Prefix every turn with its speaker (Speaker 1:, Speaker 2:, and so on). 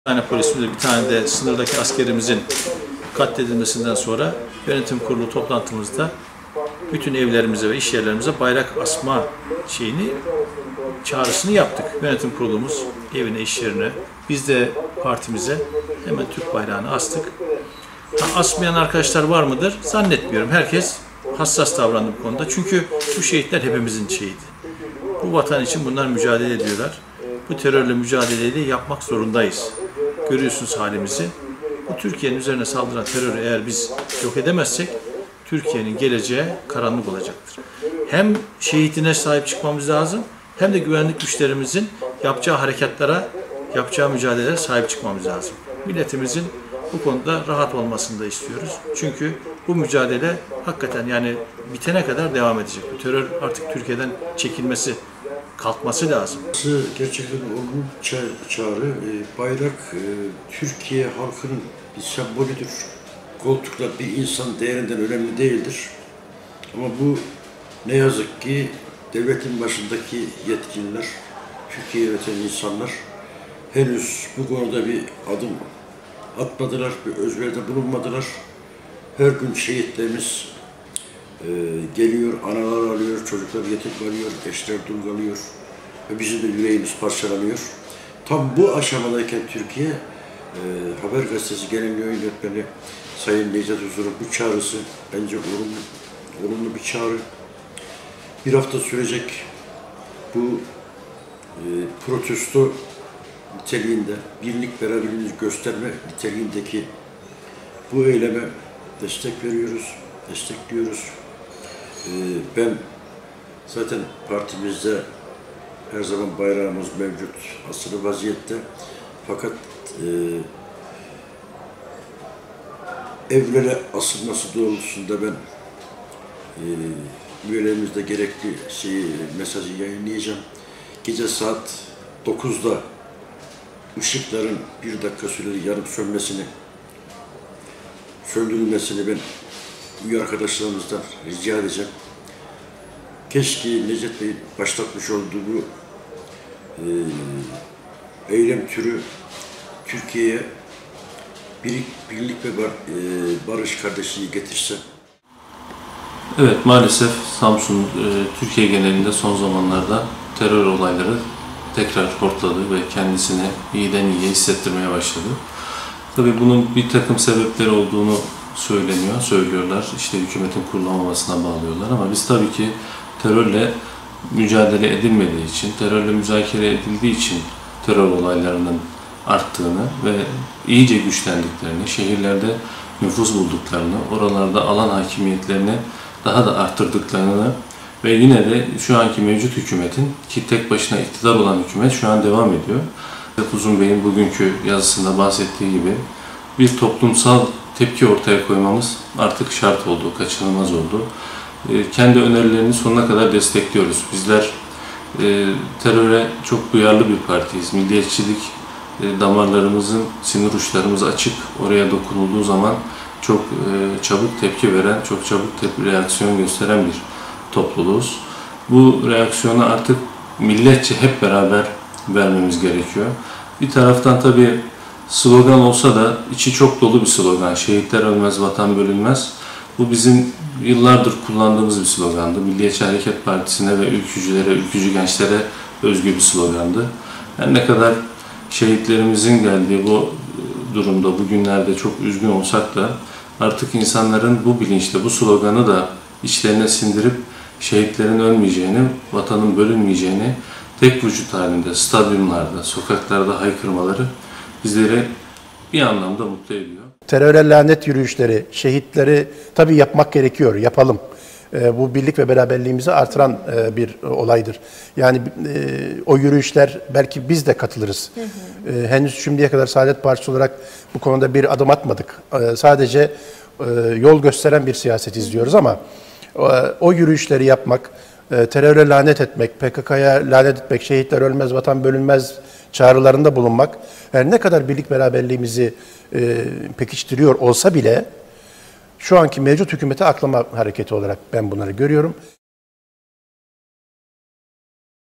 Speaker 1: Bir tane polisimizle bir tane de sınırdaki askerimizin katledilmesinden sonra yönetim kurulu toplantımızda bütün evlerimize ve iş yerlerimize bayrak asma çağrısını yaptık. Yönetim kurulumuz evine, iş yerine, biz de partimize hemen Türk bayrağını astık. Asmayan arkadaşlar var mıdır? Zannetmiyorum. Herkes hassas davrandı bu konuda. Çünkü bu şehitler hepimizin şehidi. Bu vatan için bunlar mücadele ediyorlar. Bu terörle mücadeleyi de yapmak zorundayız. Görüyorsunuz halimizi. Bu Türkiye'nin üzerine saldıran terörü eğer biz yok edemezsek Türkiye'nin geleceği karanlık olacaktır. Hem şehitine sahip çıkmamız lazım hem de güvenlik güçlerimizin yapacağı harekatlara, yapacağı mücadelelere sahip çıkmamız lazım. Milletimizin bu konuda rahat olmasını da istiyoruz. Çünkü bu mücadele hakikaten yani bitene kadar devam edecek. Bu terör artık Türkiye'den çekilmesi, kalkması lazım.
Speaker 2: Gerçekten olgun çağrı. Bayrak Türkiye halkının bir sembolüdür. Koltuklar bir insan değerinden önemli değildir. Ama bu ne yazık ki devletin başındaki yetkililer, Türkiye'yi yöneten insanlar henüz bu konuda bir adım atmadılar, bir özveride bulunmadılar. Her gün şehitlerimiz geliyor, analar alıyor, çocuklar yetim kalıyor, eşler dul kalıyor ve bizim de yüreğimiz parçalanıyor. Tam bu aşamadayken Türkiye, Haber Gazetesi Genel Yayın Yönetmeni Sayın Necdet Uzun'un bu çağrısı bence olumlu bir çağrı. Bir hafta sürecek bu protesto niteliğinde, birlik beraberliğimizi gösterme niteliğindeki bu eyleme destek veriyoruz, destekliyoruz. Ben zaten partimizde her zaman bayrağımız mevcut, asılı vaziyette. Fakat evlere asılması doğrultusunda ben üyelerimizde gerekli mesajı yayınlayacağım. Gece saat 9'da ışıkların bir dakika süreli yanıp söndürülmesini ben üye arkadaşlarımızdan rica edeceğim. Keşke Necdet Bey başlatmış olduğu bu eylem türü Türkiye'ye birlik ve barış kardeşliği getirse.
Speaker 3: Evet, maalesef Samsun, Türkiye genelinde son zamanlarda terör olayları tekrar hortladı ve kendisini iyiden iyiye hissettirmeye başladı. Tabii bunun bir takım sebepleri olduğunu söylüyorlar. İşte hükümetin kurulamamasına bağlıyorlar ama biz tabii ki terörle mücadele edilmediği için, terörle müzakere edildiği için terör olaylarının arttığını ve iyice güçlendiklerini, şehirlerde nüfus bulduklarını, oralarda alan hakimiyetlerini daha da arttırdıklarını ve yine de şu anki mevcut hükümetin, ki tek başına iktidar olan hükümet şu an devam ediyor. Uzun Bey'in bugünkü yazısında bahsettiği gibi bir toplumsal tepki ortaya koymamız artık şart oldu, kaçınılmaz oldu. Kendi önerilerini sonuna kadar destekliyoruz. Bizler teröre çok duyarlı bir partiyiz. Milliyetçilik damarlarımızın, sinir uçlarımız açık. Oraya dokunulduğu zaman çok çabuk tepki veren, çok çabuk reaksiyon gösteren bir topluluğuz. Bu reaksiyonu artık milletçe hep beraber vermemiz gerekiyor. Bir taraftan tabii slogan olsa da içi çok dolu bir slogan. Şehitler ölmez, vatan bölünmez. Bu bizim yıllardır kullandığımız bir slogandı. Milliyetçi Hareket Partisi'ne ve ülkücülere, ülkücü gençlere özgü bir slogandı. Her ne kadar şehitlerimizin geldiği bu durumda, bugünlerde çok üzgün olsak da artık insanların bu bilinçle, bu sloganı da içlerine sindirip şehitlerin ölmeyeceğini, vatanın bölünmeyeceğini tek vücut halinde, stadyumlarda, sokaklarda haykırmaları bizleri bir anlamda mutlu ediyor.
Speaker 4: Teröre lanet yürüyüşleri, şehitleri tabii yapmak gerekiyor, yapalım. Bu birlik ve beraberliğimizi artıran bir olaydır. Yani o yürüyüşler belki biz de katılırız. Henüz şimdiye kadar Saadet Partisi olarak bu konuda bir adım atmadık. Sadece yol gösteren bir siyaset izliyoruz ama o yürüyüşleri yapmak, teröre lanet etmek, PKK'ya lanet etmek, şehitler ölmez, vatan bölünmez çağrılarında bulunmak, her ne kadar birlik beraberliğimizi pekiştiriyor olsa bile şu anki mevcut hükümeti aklama hareketi olarak ben bunları görüyorum.